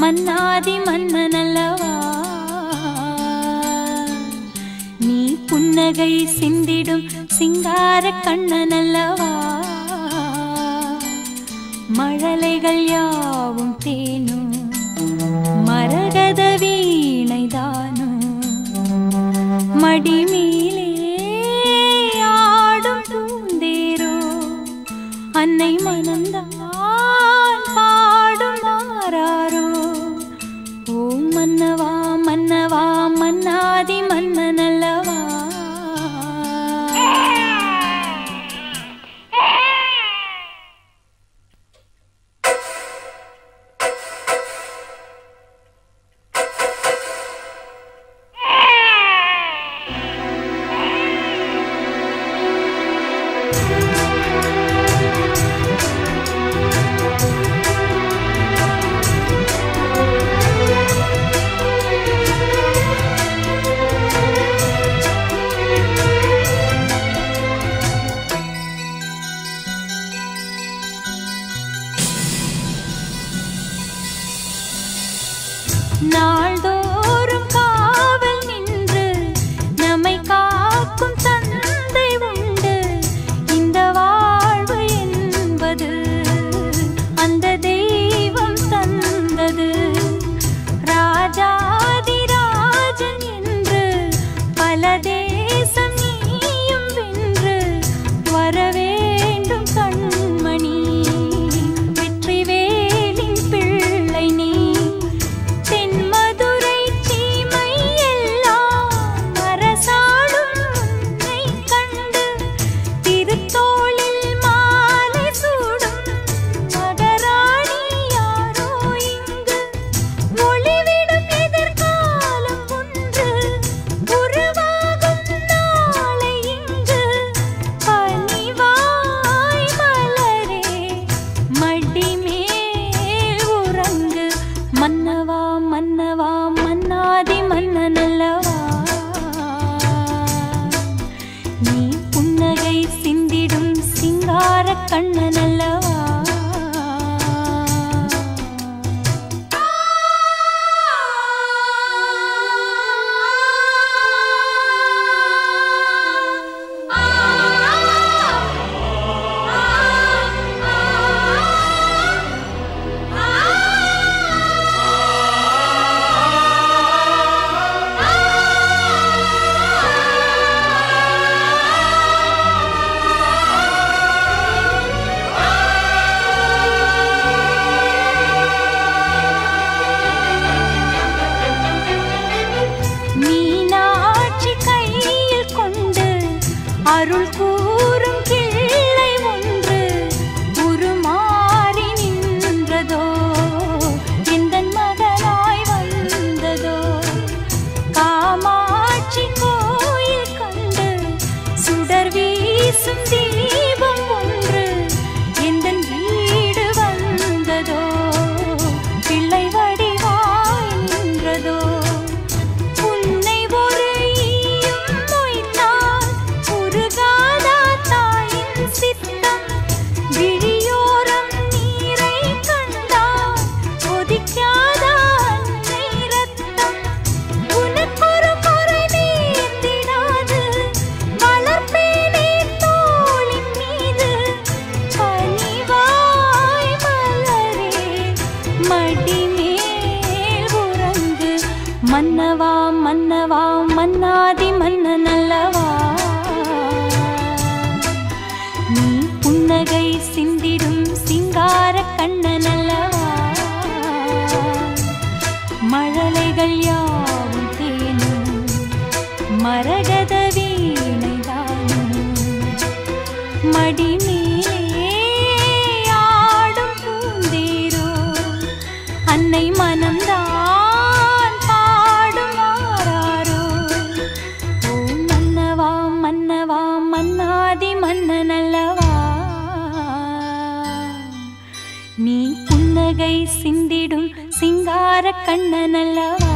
மன்னாதி மன்னனல்லவா நீ புன்னகை சிந்திடும் சிங்கார கண்ணனல்லவா மழலைகள் யாவும் தேனும் மரகத வீணைதானும் மடிமேலே ஆடும் பூந்தேரோ அன்னை மனம்தான் பாடும் மாறாரோ ஓ மன்னவா மன்னவா மன்னாதி மன்னனல்லவா நாள்தோறும் காவல் நின்று நம்மை காக்கும் தந்தை உண்டு இந்த வாழ்வு என்பது அந்த தெய்வம் தந்தது ராஜாதி ராஜன் என்று பல தேசம் நீயும் வென்று வரவேண்டும் கண்மணி வெற்றி வேலின் பிள்ளை நீ மன்னவா மன்னவா மன்னாதி மன்னனல்லவா நீ புன்னகை சிந்திடும் சிங்கார கண்ணனல்லவா அருள் கூறும் கிள்ளை ஒன்று உருமாறி நின்றதோ எந்தன் மகனாய் வந்ததோ காமாட்சி கோயில் கண்டு சுடர் வீசும் தீபம் ஒன்று எந்தன் வீடு வந்ததோ பிள்ளை வடிவாய் நின்றதோ மன்னவா மன்னவா மன்னாதி மன்னனல்லவா நீ புன்னகை சிந்திடும் சிங்கார கண்ணனல்லவா மழலைகள் யாவும் தேனும் மரகத வீணைதானும் மடிமேலே ஆடும் பூந்தேரோ அன்னை மனம்தான் மன்னவா மன்னாதி மன்னனல்லவா நீ புன்னகை சிந்திடும் சிங்கார கண்ணனல்லவா